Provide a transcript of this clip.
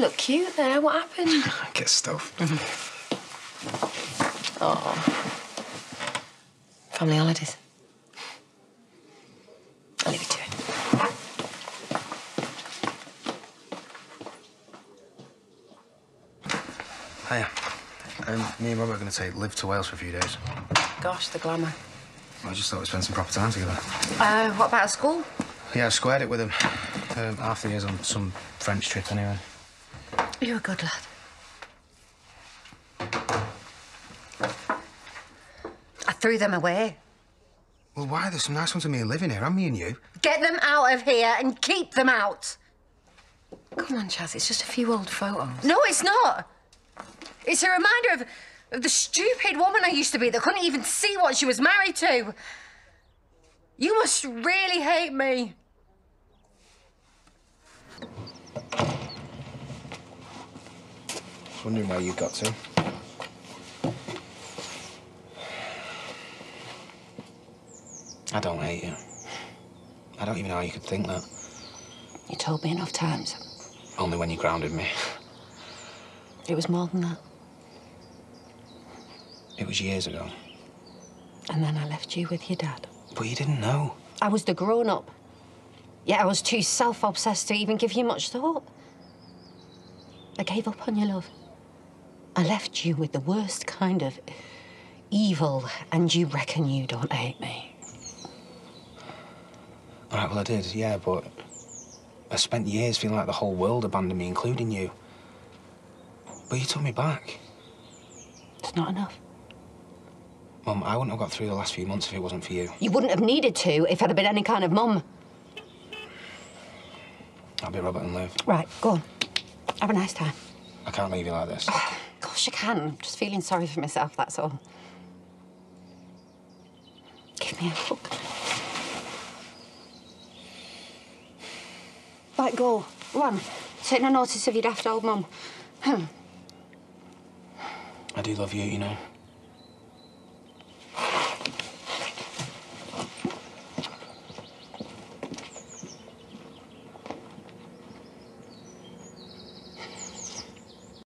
look cute there. What happened? Get stuffed. Oh. Family holidays. I'll leave you to it. Hiya. Me and Robert are going to take Liv to Wales for a few days. Gosh, the glamour. I just thought we'd spend some proper time together. What about school? Yeah, I squared it with him. Half the year's on some French trip anyway. You're a good lad. I threw them away. Well, why? There's some nice ones of me living here, and me and you. Get them out of here and keep them out. Come on, Chaz, it's just a few old photos. No, it's not. It's a reminder of the stupid woman I used to be that couldn't even see what she was married to. You must really hate me. I was wondering where you got to. I don't hate you. I don't even know how you could think that. You told me enough times. Only when you grounded me. It was more than that. It was years ago. And then I left you with your dad. But you didn't know. I was the grown-up. Yet I was too self-obsessed to even give you much thought. I gave up on your love. I left you with the worst kind of evil, and you reckon you don't hate me. All right, well, I did, yeah, but I spent years feeling like the whole world abandoned me, including you. But you took me back. It's not enough. Mum, I wouldn't have got through the last few months if it wasn't for you. You wouldn't have needed to if I'd have been any kind of mum. I'll be Robert and Liv. Right, go on. Have a nice time. I can't leave you like this. Oh, of course you can. I'm just feeling sorry for myself, that's all. Give me a hug. Right, go. Run. Take no notice of your daft old mum. I do love you, you know.